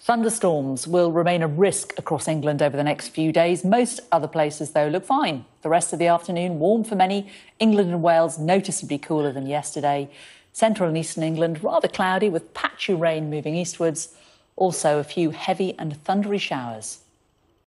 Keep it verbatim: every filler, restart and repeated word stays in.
Thunderstorms will remain a risk across England over the next few days. Most other places, though, look fine. The rest of the afternoon, warm for many. England and Wales noticeably cooler than yesterday. Central and eastern England, rather cloudy with patchy rain moving eastwards. Also, a few heavy and thundery showers.